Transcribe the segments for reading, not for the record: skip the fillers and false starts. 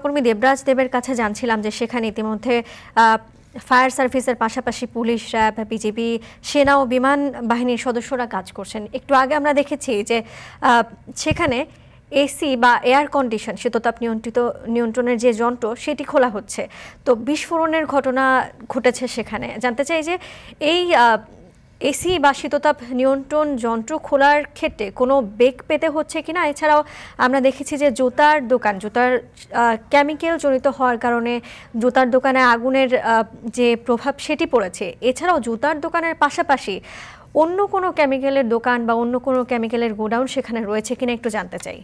কর্মী দেবরাজ দেবের কাছে জানছিলাম যে সেখানে ইতিমধ্যে ফায়ার সার্ভিসের পাশাপাশি পুলিশ, র্যাব, বিজিবি, সেনা ও বিমান বাহিনীর সদস্যরা কাজ করছেন। একটু আগে আমরা দেখেছি যে সেখানে এসি বা এয়ার কন্ডিশন শীততাপ নিয়ন্ত্রণের যে যন্ত্র সেটি খোলা হচ্ছে। তো বিস্ফোরণের ঘটনা ঘটেছে সেখানে। জানতে চাই যে এই এসি বা শীততাপ নিয়ন্ত্রণ যন্ত্র খোলার ক্ষেত্রে কোনো বেগ পেতে হচ্ছে কিনা। এছাড়াও আমরা দেখেছি যে জুতার কেমিক্যাল জনিত হওয়ার কারণে জুতার দোকানে আগুনের যে প্রভাব সেটি পড়েছে। এছাড়াও জুতার দোকানের পাশাপাশি অন্য কোনো কেমিক্যালের দোকান বা অন্য কোনো কেমিক্যালের গোডাউন সেখানে রয়েছে কিনা একটু জানতে চাই।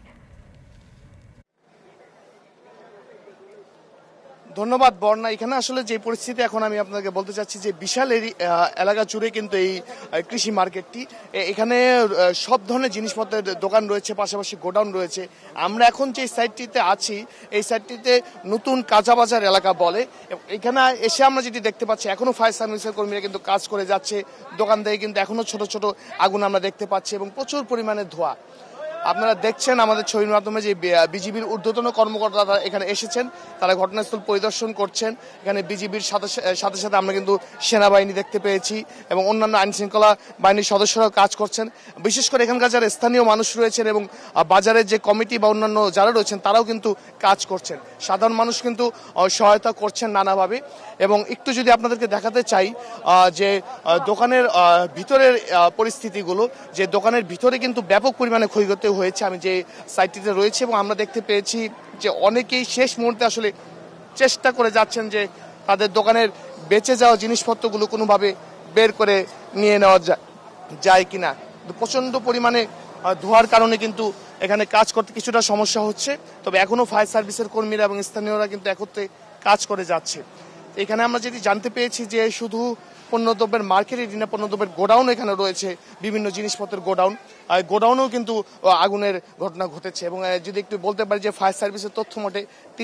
ধন্যবাদ বর্ণা। এখানে আসলে যে পরিস্থিতি এখন আমি আপনাকে বলতে চাচ্ছি যে বিশাল এলাকা জুড়ে কিন্তু এই কৃষি মার্কেটটি, এখানে সব ধরনের জিনিসপত্রের দোকান রয়েছে, পাশাপাশি গোডাউন রয়েছে। আমরা এখন যে সাইডটিতে আছি এই সাইডটিতে নতুন কাঁচা বাজার এলাকা বলে। এখানে এসে আমরা যেটি দেখতে পাচ্ছি এখনো ফায়ার সার্ভিসের কর্মীরা কিন্তু কাজ করে যাচ্ছে। দোকান থেকে কিন্তু এখনো ছোট ছোট আগুন আমরা দেখতে পাচ্ছি এবং প্রচুর পরিমাণে ধোঁয়া। আপনারা দেখছেন আমাদের ছবির মাধ্যমে যে বিজিবির ঊর্ধ্বতন কর্মকর্তারা এখানে এসেছেন, তারা ঘটনাস্থল পরিদর্শন করছেন। এখানে বিজিবির সাথে সাথে আমরা কিন্তু সেনাবাহিনী দেখতে পেয়েছি এবং অন্যান্য আইন শৃঙ্খলা বাহিনীর সদস্যরাও কাজ করছেন। বিশেষ করে এখানকার যারা স্থানীয় মানুষ রয়েছেন এবং বাজারের যে কমিটি বা অন্যান্য যারা রয়েছেন তারাও কিন্তু কাজ করছেন। সাধারণ মানুষ কিন্তু সহায়তা করছেন নানাভাবে। এবং একটু যদি আপনাদেরকে দেখাতে চাই যে দোকানের ভিতরের পরিস্থিতিগুলো, যে দোকানের ভিতরে কিন্তু ব্যাপক পরিমাণে ক্ষয়ক্ষতি হয়েছে। আমি যে সাইটটিতে রয়েছে এবং আমরা দেখতে পেয়েছি যে অনেকেই শেষ মুহূর্তে আসলে চেষ্টা করে যাচ্ছেন যে তাদের দোকানের বেঁচে যাওয়া জিনিসপত্রগুলো কোনোভাবে বের করে নিয়ে নেওয়া যায় কিনা। প্রচন্ড পরিমাণে ধোঁয়ার কারণে কিন্তু এখানে কাজ করতে কিছুটা সমস্যা হচ্ছে। তবে এখনো ফায়ার সার্ভিসের কর্মীরা এবং স্থানীয়রা কিন্তু একত্রে কাজ করে যাচ্ছে। এখানে আমরা যেটি জানতে পেরেছি যে শুধু পণ্যদ্রব্যের মার্কেট এটি না, পণ্যদ্রব্যের গোডাউন এখানে রয়েছে, বিভিন্ন জিনিসপত্রের গোডাউন। গোডাউনেও কিন্তু আগুনের ঘটনা ঘটেছে। এবং যদি একটু বলতে পারি যে ফায়ার সার্ভিসের তথ্য মতে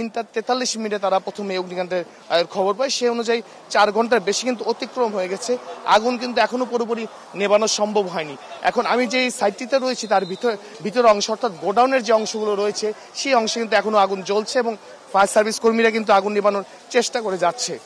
3:43 তারা প্রথমে অগ্নিকাণ্ডের খবর পায়। সেই অনুযায়ী 4 ঘন্টার বেশি কিন্তু অতিক্রম হয়ে গেছে। আগুন কিন্তু এখনো পুরোপুরি নেভানো সম্ভব হয়নি। এখন আমি যে সাইটটিতে রয়েছি তার ভিতর অংশ অর্থাৎ গোডাউনের যে অংশগুলো রয়েছে সেই অংশে কিন্তু এখনো আগুন জ্বলছে এবং ফায়ার সার্ভিস কর্মীরা কিন্তু আগুন নেভানোর চেষ্টা করে যাচ্ছে।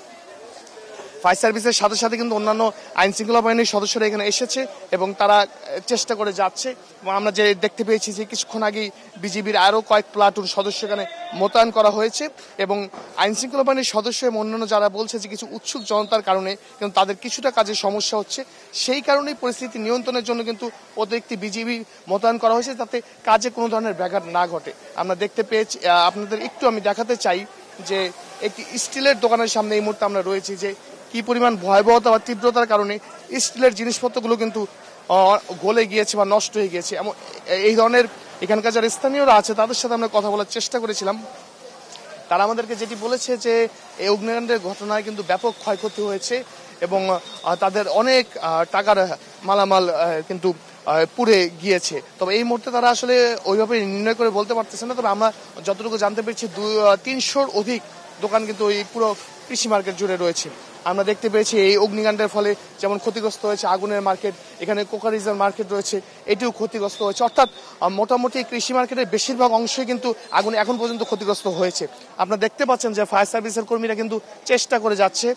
ফায়ার সার্ভিসের সাথে সাথে কিন্তু অন্যান্য আইন শৃঙ্খলা বাহিনীর সদস্যরা এখানে এসেছে এবং তারা চেষ্টা করে যাচ্ছে। এবং আমরা যে দেখতে পেয়েছি যে কিছুক্ষণ আগেই বিজিবির আরও কয়েক প্লাটুন সদস্য এখানে মোতায়েন করা হয়েছে এবং আইন শৃঙ্খলা বাহিনীর সদস্য এবং অন্যান্য যারা বলছে যে কিছু উৎসুক জনতার কারণে কিন্তু তাদের কিছুটা কাজের সমস্যা হচ্ছে, সেই কারণেই পরিস্থিতি নিয়ন্ত্রণের জন্য কিন্তু অতিরিক্ত বিজিবি মোতায়েন করা হয়েছে যাতে কাজে কোনো ধরনের ব্যাঘাত না ঘটে। আমরা দেখতে পেয়েছি, আপনাদের একটু আমি দেখাতে চাই যে একটি স্টিলের দোকানের সামনে এই মুহূর্তে আমরা রয়েছি যে কি পরিমাণ ভয়াবহতা বা তীব্রতার কারণে স্টিলের জিনিসপত্রগুলো কিন্তু গলে গিয়েছে বা নষ্ট হয়ে গিয়েছে। এমন এই ধরনের এখানকার যারা স্থানীয়রা আছে তাদের সাথে আমরা কথা বলার চেষ্টা করেছিলাম। তারা আমাদেরকে যেটি বলেছে যে এই অগ্নিকাণ্ডের ঘটনায় কিন্তু ব্যাপক ক্ষয়ক্ষতি হয়েছে এবং তাদের অনেক টাকার মালামাল কিন্তু পুড়ে গিয়েছে। তবে এই মুহূর্তে তারা আসলে ওইভাবে নির্ণয় করে বলতে পারতেছে না। তবে আমরা যতটুকু জানতে পেরেছি 300-র অধিক দোকান কিন্তু এই পুরো কৃষি মার্কেট জুড়ে রয়েছে। আমরা দেখতে পেয়েছি এই অগ্নিকাণ্ডের ফলে যেমন ক্ষতিগ্রস্ত হয়েছে আগুনের মার্কেট, এখানে কোকারিজের মার্কেট রয়েছে, এটিও ক্ষতিগ্রস্ত হয়েছে। অর্থাৎ মোটামুটি কৃষি মার্কেটের বেশিরভাগ অংশই কিন্তু আগুন এখন পর্যন্ত ক্ষতিগ্রস্ত হয়েছে। আপনারা দেখতে পাচ্ছেন যে ফায়ার সার্ভিসের কর্মীরা কিন্তু চেষ্টা করে যাচ্ছে।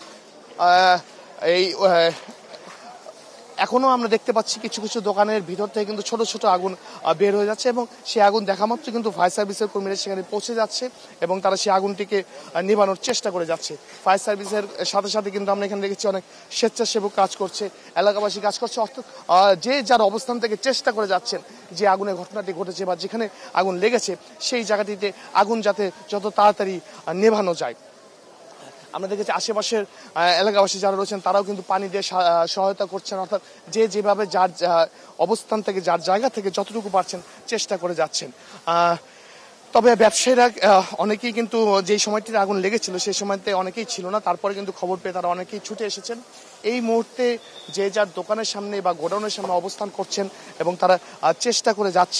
এখনো আমরা দেখতে পাচ্ছি কিছু কিছু দোকানের ভিতর থেকে কিন্তু ছোট ছোট আগুন বের হয়ে যাচ্ছে এবং সেই আগুন দেখা মাত্র কিন্তু ফায়ার সার্ভিসের কর্মীরা সেখানে পৌঁছে যাচ্ছে এবং তারা সেই আগুনটিকে নিভানোর চেষ্টা করে যাচ্ছে। ফায়ার সার্ভিসের সাথে সাথে কিন্তু আমরা এখানে দেখেছি অনেক স্বেচ্ছাসেবক কাজ করছে, এলাকাবাসী কাজ করছে। অর্থাৎ যে যার অবস্থান থেকে চেষ্টা করে যাচ্ছেন যে আগুনের ঘটনাটি ঘটেছে বা যেখানে আগুন লেগেছে সেই জায়গাটিতে আগুন যাতে যত তাড়াতাড়ি নেভানো যায়। আমরা দেখেছি আশেপাশের এলাকাবাসী যারা রয়েছেন তারাও কিন্তু পানি দিয়ে সহায়তা করছেন। অর্থাৎ যে যেভাবে যার অবস্থান থেকে যার জায়গা থেকে যতটুকু পারছেন চেষ্টা করে যাচ্ছেন। তবে ব্যবসায়ীরা অনেকেই কিন্তু যেই সময়টিতে আগুন লেগেছিল সেই সময়তে অনেকেই ছিল না, তারপরে কিন্তু খবর পেয়ে তারা অনেকেই ছুটে এসেছেন। এই মুহূর্তে যে যার দোকানের সামনে বা গোডাউনের সামনে অবস্থান করছেন এবং তারা চেষ্টা করে যাচ্ছেন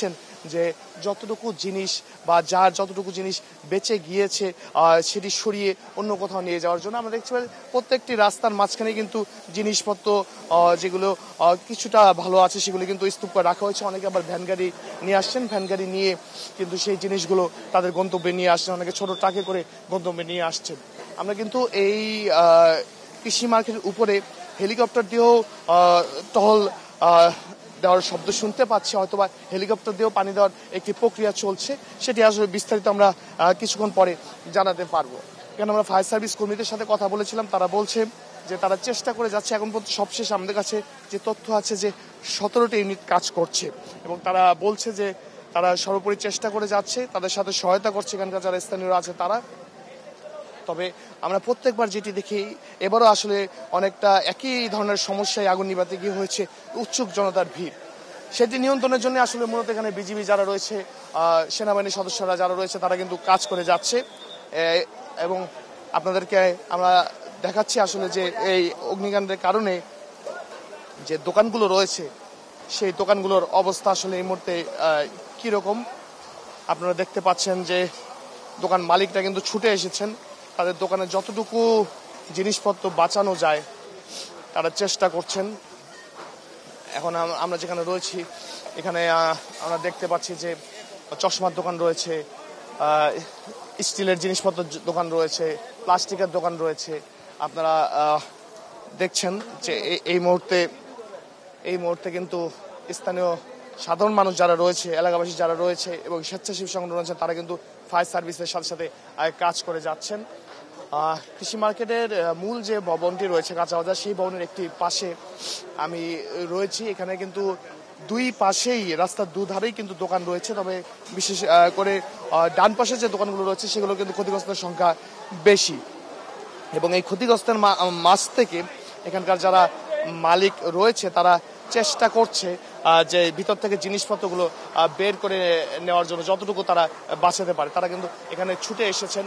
যে যতটুকু জিনিস বা যার যতটুকু জিনিস বেঁচে গিয়েছে সেটি সরিয়ে অন্য কোথাও নিয়ে যাওয়ার জন্য। আমরা দেখতে পাই প্রত্যেকটি রাস্তার মাঝখানে কিন্তু জিনিসপত্র যেগুলো কিছুটা ভালো আছে সেগুলো কিন্তু স্তূপ করে রাখা হয়েছে। অনেকে আবার ভ্যান গাড়ি নিয়ে আসছেন, ভ্যান গাড়ি নিয়ে কিন্তু সেই জিনিসগুলো তাদের গন্তব্যে নিয়ে আসছেন, অনেকে ছোট ট্রাকে করে গন্তব্যে নিয়ে আসছেন। আমরা কিন্তু এই কৃষি মার্কেটের উপরে হেলিকপ্টার দিয়েও টহল দেওয়ার শব্দ শুনতে পাচ্ছি, হয়তোবা হেলিকপ্টার দিয়েও পানি দেওয়ার একটি প্রক্রিয়া চলছে। সেটি আসলে বিস্তারিত আমরা কিছুক্ষণ পরে জানাতে পারবো। কেন আমরা ফায়ার সার্ভিস কর্মীদের সাথে কথা বলেছিলাম, তারা বলছে যে তারা চেষ্টা করে যাচ্ছে। এখন পর্যন্ত সবশেষ আমাদের কাছে যে তথ্য আছে যে 17টি ইউনিট কাজ করছে এবং তারা বলছে যে তারা সর্বোপরি চেষ্টা করে যাচ্ছে, তাদের সাথে সহায়তা করছে এখানকার যারা স্থানীয়রা আছে তারা। তবে আমরা প্রত্যেকবার যেটি দেখি এবারও আসলে অনেকটা একই ধরনের সমস্যায় আগুন নিভাতে গিয়ে হয়েছে উৎসুক জনতার ভিড়। সেটি নিয়ন্ত্রণের জন্য আসলে মূলত এখানে বিজিবি যারা রয়েছে, সেনাবাহিনীর সদস্যরা যারা রয়েছে তারা কিন্তু কাজ করে যাচ্ছে। এবং আপনাদেরকে আমরা দেখাচ্ছি আসলে যে এই অগ্নিকাণ্ডের কারণে যে দোকানগুলো রয়েছে সেই দোকানগুলোর অবস্থা আসলে এই মুহূর্তে কীরকম। আপনারা দেখতে পাচ্ছেন যে দোকান মালিকরা কিন্তু ছুটে এসেছেন, তাদের দোকানে যতটুকু জিনিসপত্র বাঁচানো যায় তারা চেষ্টা করছেন। এখন আমরা যেখানে রয়েছি এখানে আমরা দেখতে পাচ্ছি যে চশমার দোকান রয়েছে, স্টিলের জিনিসপত্রের দোকান রয়েছে, প্লাস্টিকের দোকান রয়েছে। আপনারা দেখছেন যে এই মুহূর্তে কিন্তু স্থানীয় সাধারণ মানুষ যারা রয়েছে, এলাকাবাসী যারা রয়েছে এবং স্বেচ্ছাসেবী সংগঠন রয়েছে তারা কিন্তু ফায়ার সার্ভিসের সাথে সাথে কাজ করে যাচ্ছেন। কৃষি মার্কেটের মূল যে ভবনটি রয়েছে কাঁচা বাজার, সেই ভবনের একটি পাশে আমি রয়েছি। এখানে কিন্তু দুই পাশেই রাস্তার দুধারেই কিন্তু দোকান রয়েছে, তবে বিশেষ করে ডান পাশে যে দোকানগুলো রয়েছে সেগুলো কিন্তু ক্ষতিগ্রস্তের সংখ্যা বেশি। এবং এই ক্ষতিগ্রস্তের মাঝ থেকে এখানকার যারা মালিক রয়েছে তারা চেষ্টা করছে যে ভিতর থেকে জিনিসপত্রগুলো বের করে নেওয়ার জন্য যতটুকু তারা বাঁচাতে পারে। তারা কিন্তু এখানে ছুটে এসেছেন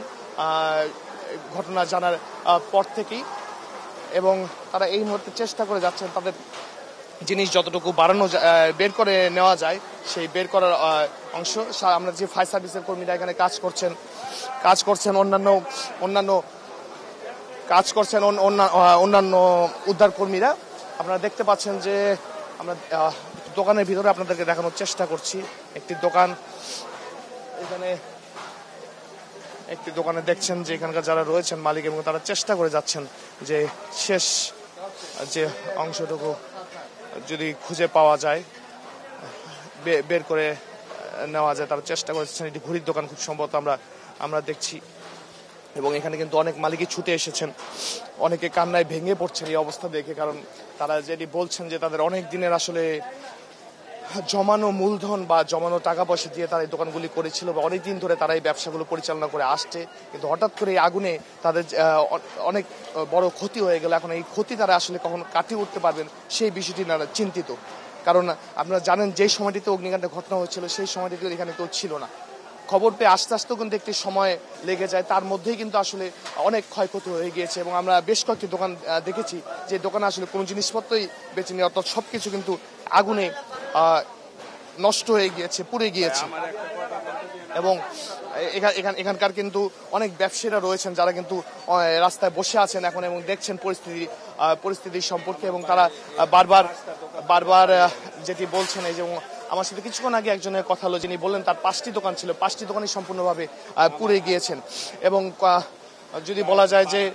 ঘটনা জানার পর থেকেই এবং তারা এই মুহূর্তে চেষ্টা করে যাচ্ছেন তাদের জিনিস যতটুকু বের করে নেওয়া যায় সেই বের করার অংশ। আমরা যে ফায়ার সার্ভিসের কর্মীরা এখানে কাজ করছেন অন্যান্য উদ্ধার কর্মীরা। আপনারা দেখতে পাচ্ছেন যে আমরা দোকানের ভিতরে আপনাদেরকে দেখানোর চেষ্টা করছি। একটি দোকানে দেখছেন যে এখানকার যারা রয়েছেন মালিক এবং তারা চেষ্টা করে যাচ্ছেন যে শেষ যে অংশটুকু যদি খুঁজে পাওয়া যায় বের করে নেওয়া যায়, তারা চেষ্টা করেছেন। এটি ঘড়ির দোকান খুব সম্ভবত আমরা দেখছি এবং এখানে কিন্তু অনেক মালিকই ছুটে এসেছেন, অনেকে কান্নায় ভেঙে পড়ছেন এই অবস্থা দেখে। কারণ তারা যেটি বলছেন যে তাদের অনেক দিনের আসলে জমানো মূলধন বা জমানো টাকা পয়সা দিয়ে তারা এই দোকানগুলি করেছিল বা অনেকদিন ধরে তারা এই ব্যবসাগুলো পরিচালনা করে আসছে, কিন্তু হঠাৎ করে এই আগুনে তাদের অনেক বড় ক্ষতি হয়ে গেল। এখন এই ক্ষতি তারা আসলে কখন কাটিয়ে উঠতে পারবেন সেই বিষয়টি তারা চিন্তিত। কারণ আপনারা জানেন যেই সময়টিতে অগ্নিকাণ্ডের ঘটনা হয়েছিল সেই সময়টিতে এখানে কেউ ছিল না। খবর পেয়ে আস্তে আস্তেও কিন্তু একটি সময় লেগে যায়, তার মধ্যেই কিন্তু আসলে অনেক ক্ষয়ক্ষতি হয়ে গিয়েছে। এবং আমরা বেশ কয়েকটি দোকান দেখেছি যে দোকানে আসলে কোনো জিনিসপত্রই বেঁচে নেই, অর্থাৎ সবকিছু কিন্তু আগুনে নষ্ট হয়ে গিয়েছে, পুড়ে গিয়েছে। এবং এখানকার কিন্তু অনেক ব্যবসায়ীরা রয়েছেন যারা কিন্তু রাস্তায় বসে আছেন এখন এবং দেখছেন পরিস্থিতির সম্পর্কে এবং তারা বারবার যেটি বলছেন এই যে আমার সাথে কিছুক্ষণ আগে একজনের কথা হলো যিনি বললেন তার 5টি দোকান ছিল, 5টি দোকানই সম্পূর্ণভাবে পুড়ে গিয়েছেন। এবং যদি বলা যায় যে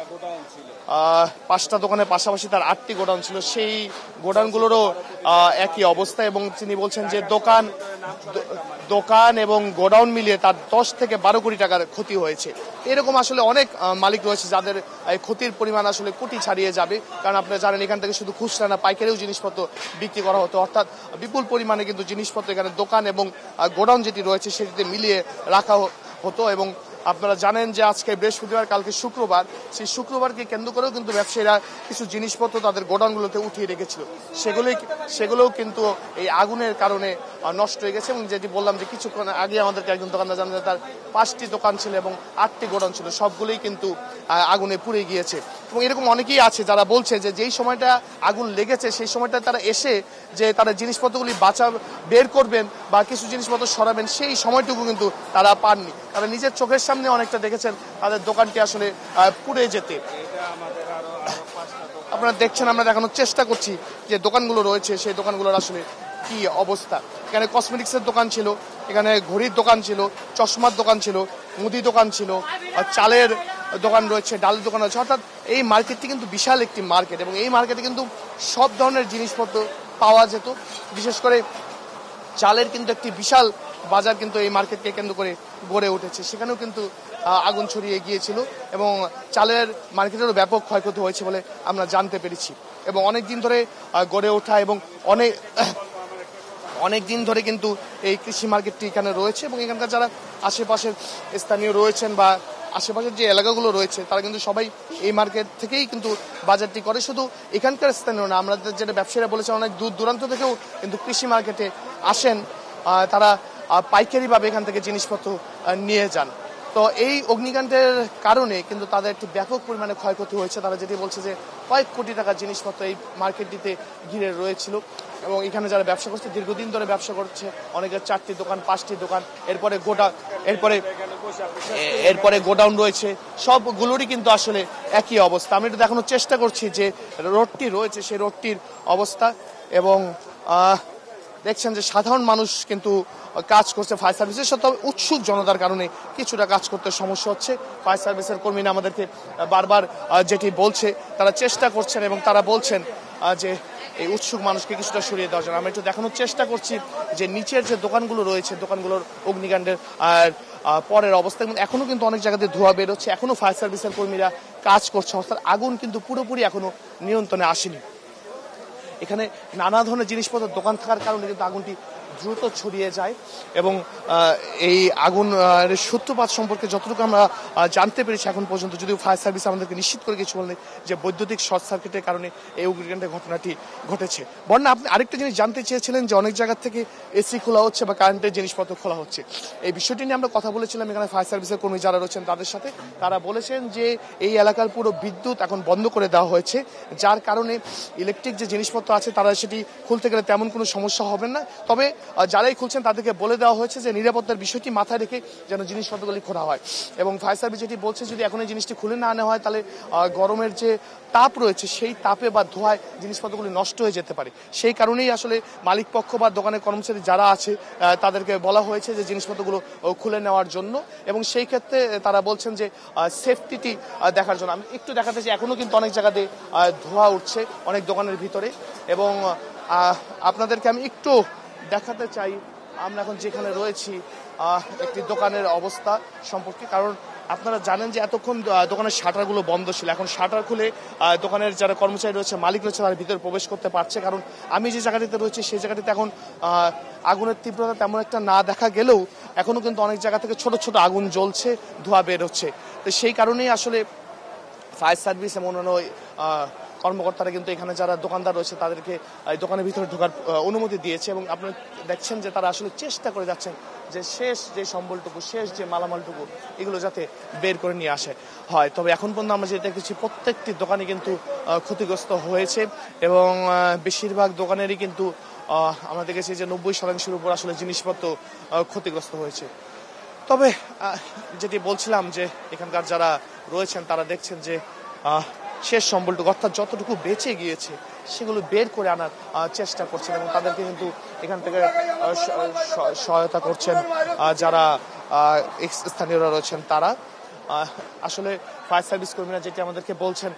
5টা দোকানের পাশাপাশি তার 8টি গোডাউন ছিল, সেই গোডাউনগুলোরও একই অবস্থা। এবং তিনি বলছেন যে দোকান এবং গোডাউন মিলিয়ে তার 10 থেকে 12 কোটি টাকার ক্ষতি হয়েছে। এরকম আসলে অনেক মালিক রয়েছে যাদের ক্ষতির পরিমাণ আসলে কোটি ছাড়িয়ে যাবে। কারণ আপনারা জানেন এখান থেকে শুধু খুচরা না পাইকারিও জিনিসপত্র বিক্রি করা হতো, অর্থাৎ বিপুল পরিমাণে কিন্তু জিনিসপত্র এখানে দোকান এবং গোডাউন যেটি রয়েছে সেটিতে মিলিয়ে রাখা হতো। এবং আপনারা জানেন যে আজকে বৃহস্পতিবার, কালকে শুক্রবার, সেই শুক্রবারকে কেন্দ্র করেও কিন্তু ব্যবসায়ীরা কিছু জিনিসপত্র তাদের গোডাউনগুলোতে উঠিয়ে রেখেছিল, সেগুলোও কিন্তু এই আগুনের কারণে নষ্ট হয়ে গেছে। এবং যেটি বললাম যে কিছুক্ষণ আগে আমাদেরকে একজন দোকানদার জানালেন তার 5টি দোকান ছিল এবং 8টি গোডাউন ছিল, সবগুলোই কিন্তু আগুনে পুড়ে গিয়েছে। এবং এরকম অনেকেই আছে যারা বলছে যে যেই সময়টা আগুন লেগেছে সেই সময়টা তারা এসে যে তারা জিনিসপত্রগুলি বের করবেন বা কিছু জিনিসপত্র সরাবেন সেই সময়টুকু কিন্তু তারা পাননি। তারা নিজের চোখের সামনে অনেকটা দেখেছেন তাদের দোকানটি আসলে পুড়ে যেতে। আপনারা দেখছেন, আমরা দেখানোর চেষ্টা করছি যে দোকানগুলো রয়েছে সেই দোকানগুলোর আসলে কি অবস্থা। এখানে কসমেটিক্সের দোকান ছিল, এখানে ঘড়ির দোকান ছিল, চশমার দোকান ছিল, মুদি দোকান ছিল, চালের দোকান রয়েছে, ডালের দোকান রয়েছে। অর্থাৎ এই মার্কেটটি কিন্তু বিশাল একটি মার্কেট এবং এই মার্কেটে কিন্তু সব ধরনের জিনিসপত্র পাওয়া যেত। বিশেষ করে চালের কিন্তু একটি বিশাল বাজার কিন্তু এই মার্কেটকে কেন্দ্র করে গড়ে উঠেছে। সেখানেও কিন্তু আগুন ছড়িয়ে গিয়েছিল এবং চালের মার্কেটেরও ব্যাপক ক্ষয়ক্ষতি হয়েছে বলে আমরা জানতে পেরেছি। এবং অনেক দিন ধরে গড়ে ওঠা এবং অনেক দিন ধরে কিন্তু এই কৃষি মার্কেটটি এখানে রয়েছে এবং এখানকার যারা আশেপাশের স্থানীয় রয়েছেন বা আশেপাশের যে এলাকাগুলো রয়েছে তারা কিন্তু সবাই এই মার্কেট থেকেই কিন্তু বাজারটি করে। শুধু এখানকার স্থানীয় না, আমরা যেটা ব্যবসায়ীরা বলেছেন অনেক দূর দূরান্ত থেকেও কিন্তু কৃষি মার্কেটে আসেন, তারা পাইকারিভাবে এখান থেকে জিনিসপত্র নিয়ে যান। তো এই অগ্নিকাণ্ডের কারণে কিন্তু তাদের একটি ব্যাপক পরিমাণে ক্ষয়ক্ষতি হয়েছে। তারা যেটি বলছে যে কয়েক কোটি টাকার জিনিসপত্র এই মার্কেটটিতে ঘিরে রয়েছিল এবং এখানে যারা ব্যবসা করছে দীর্ঘদিন ধরে ব্যবসা করছে, অনেকের 4টি দোকান 5টি দোকান, এরপরে গোডাউন রয়েছে, সবগুলোরই কিন্তু আসলে একই অবস্থা। আমি একটু দেখানোর চেষ্টা করছি যে রোডটি রয়েছে সেই রোডটির অবস্থা এবং দেখছেন যে সাধারণ মানুষ কিন্তু কাজ করছে ফায়ার সার্ভিসের সাথে। উৎসুক জনতার কারণে কিছুটা কাজ করতে সমস্যা হচ্ছে। ফায়ার সার্ভিসের কর্মীরা আমাদেরকে বারবার যেটি বলছে, তারা চেষ্টা করছেন এবং তারা বলছেন যে এই উৎসুক মানুষকে কিছুটা সরিয়ে দেওয়ার জন্য। আমরা একটু দেখানোর চেষ্টা করছি যে নিচের যে দোকানগুলো রয়েছে দোকানগুলোর অগ্নিকাণ্ডের পরের অবস্থা। এখনো কিন্তু অনেক জায়গাতে ধোঁয়া বেরোচ্ছে, এখনো ফায়ার সার্ভিসের কর্মীরা কাজ করছে, অর্থাৎ আগুন কিন্তু পুরোপুরি এখনো নিয়ন্ত্রণে আসেনি। এখানে নানা ধরনের জিনিসপত্র দোকান থাকার কারণে কিন্তু আগুনটি দ্রুত ছড়িয়ে যায় এবং এই আগুন সূত্রপাত সম্পর্কে যতটুকু আমরা জানতে পেরেছি এখন পর্যন্ত, যদিও ফায়ার সার্ভিস আমাদেরকে নিশ্চিত করে কিছু বলেন যে বৈদ্যুতিক শর্ট সার্কিটের কারণে এই অগ্নিকাণ্ডের ঘটনাটি ঘটেছে। বন্যা, আপনি আরেকটা জিনিস জানতে চেয়েছিলেন যে অনেক জায়গা থেকে এসি খোলা হচ্ছে বা কারেন্টের জিনিসপত্র খোলা হচ্ছে। এই বিষয়টি নিয়ে আমরা কথা বলেছিলাম এখানে ফায়ার সার্ভিসের কর্মী যারা রয়েছেন তাদের সাথে। তারা বলেছেন যে এই এলাকার পুরো বিদ্যুৎ এখন বন্ধ করে দেওয়া হয়েছে, যার কারণে ইলেকট্রিক যে জিনিসপত্র আছে তারা সেটি খুলতে গেলে তেমন কোনো সমস্যা হবে না। তবে যারাই খুলছেন তাদেরকে বলে দেওয়া হয়েছে যে নিরাপত্তার বিষয়টি মাথায় রেখে যেন জিনিসপত্রগুলি খোলা হয়। এবং ফায়ার সার্ভিস যেটি বলছে যদি এখন এই জিনিসটি খুলে না আনা হয় তাহলে গরমের যে তাপ রয়েছে সেই তাপে বা ধোঁয়ায় জিনিসপত্রগুলি নষ্ট হয়ে যেতে পারে। সেই কারণেই আসলে মালিক পক্ষ বা দোকানের কর্মচারী যারা আছে তাদেরকে বলা হয়েছে যে জিনিসপত্রগুলো খুলে নেওয়ার জন্য এবং সেই ক্ষেত্রে তারা বলছেন যে সেফটিটি দেখার জন্য। আমি একটু দেখাতে চাই, এখনো কিন্তু অনেক জায়গাতে ধোঁয়া উঠছে অনেক দোকানের ভিতরে এবং আপনাদেরকে আমি একটু দেখাতে চাই আমরা এখন যেখানে রয়েছি একটি দোকানের অবস্থা সম্পর্কে। কারণ আপনারা জানেন যে এতক্ষণ দোকানের শাটারগুলো বন্ধ ছিল, এখন শাটার খুলে দোকানের যারা কর্মচারী রয়েছে মালিক রয়েছে তারা ভিতরে প্রবেশ করতে পারছে। কারণ আমি যে জায়গাটিতে রয়েছি সেই জায়গাটিতে এখন আগুনের তীব্রতা তেমন একটা না দেখা গেলেও এখনো কিন্তু অনেক জায়গা থেকে ছোট ছোট আগুন জ্বলছে, ধোঁয়া বের হচ্ছে। তো সেই কারণেই আসলে ফায়ার সার্ভিস এবং অন্যান্য কর্মকর্তারা কিন্তু এখানে যারা দোকানদার রয়েছে তাদেরকে দোকানের ভিতরে ঢোকার অনুমতি দিয়েছে এবং আপনারা দেখছেন যে তারা আসলে চেষ্টা করে যাচ্ছেন যে শেষ যে সম্বলটুকু, শেষ যে মালামালটুকু এগুলো যাতে বের করে নিয়ে আসে হয়। তবে এখন পর্যন্ত আমরা যেটা দেখেছি প্রত্যেকটি দোকানে কিন্তু ক্ষতিগ্রস্ত হয়েছে এবং বেশিরভাগ দোকানেরই কিন্তু আমরা দেখেছি যে 90% উপর আসলে জিনিসপত্র ক্ষতিগ্রস্ত হয়েছে। তবে যেটি বলছিলাম যে এখানকার যারা রয়েছেন তারা দেখছেন যে শেষ সম্বলটুকু অর্থাৎ যতটুকু বেঁচে গিয়েছে সেগুলো বের করে আনার চেষ্টা করছেন এবং তাদেরকে কিন্তু এখান থেকে সহায়তা করছেন যারা স্থানীয়রা রয়েছেন তারা। আসলে ফায়ার সার্ভিস কর্মীরা যেটি আমাদেরকে বলছেন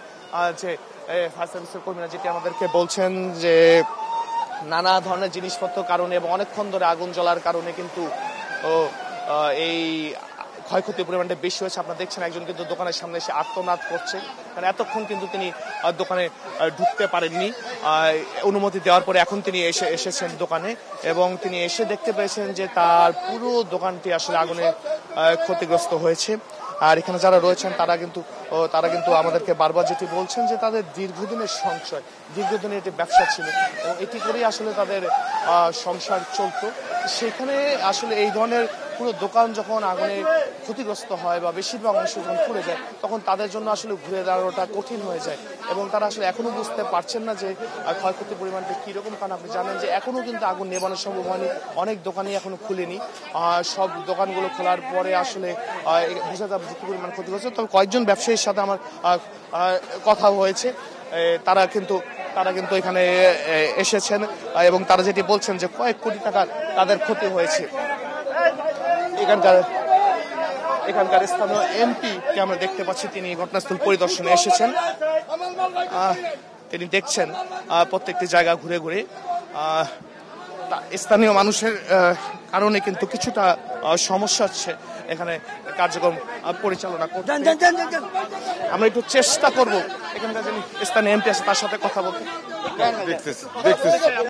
যে নানা ধরনের জিনিসপত্র কারণে এবং অনেকক্ষণ ধরে আগুন জ্বলার কারণে কিন্তু এই ক্ষয়ক্ষতির পরিমাণটা বেশি হয়েছে। আপনারা দেখছেন একজন কিন্তু দোকানের সামনে এসে আর্তনাদ করছে, কারণ এতক্ষণ কিন্তু তিনি দোকানে ঢুকতে পারেননি। অনুমতি দেওয়ার পরে এখন তিনি এসেছেন দোকানে এবং তিনি এসে দেখতে পেয়েছেন যে তার পুরো দোকানটি আসলে আগুনে ক্ষতিগ্রস্ত হয়েছে। আর এখানে যারা রয়েছেন তারা কিন্তু আমাদেরকে বারবার যেটি বলছেন যে তাদের দীর্ঘদিনের সংশয়, দীর্ঘদিনের একটি ব্যবসা ছিল এবং এটি করেই আসলে তাদের সংসার চলতো। সেখানে আসলে এই ধরনের পুরো দোকান যখন আগুনে ক্ষতিগ্রস্ত হয় বা বেশিরভাগ অংশ যখন পুড়ে যায় তখন তাদের জন্য আসলে ঘুরে দাঁড়ানোটা কঠিন হয়ে যায় এবং তারা আসলে এখনো বুঝতে পারছেন না যে ক্ষয়ক্ষতির পরিমাণটা কীরকম। কারণ আপনি জানেন যে এখনো কিন্তু আগুন নেভানো সম্ভব হয়নি, অনেক দোকানই এখনো খুলেনি। সব দোকানগুলো খোলার পরে আসলে বোঝা যাবে যে কী পরিমাণ ক্ষতিগ্রস্ত। তবে কয়েকজন ব্যবসায়ীর সাথে আমার কথা হয়েছে, তারা কিন্তু এখানে এসেছেন এবং তারা যেটি বলছেন যে কয়েক কোটি টাকা তাদের ক্ষতি হয়েছে। এখানকার স্থানীয় এমপি কে আমরা দেখতে পাচ্ছি, তিনি ঘটনাস্থল পরিদর্শনে এসেছেন। তিনি দেখছেন প্রত্যেকটি জায়গা ঘুরে ঘুরে। স্থানীয় মানুষের কারণে কিন্তু কিছুটা সমস্যা হচ্ছে এখানে কার্যক্রম পরিচালনা করতে। আমরা একটু চেষ্টা করব এখানকার যিনি স্থানীয় এমপি আছে তার সাথে কথা বলতে।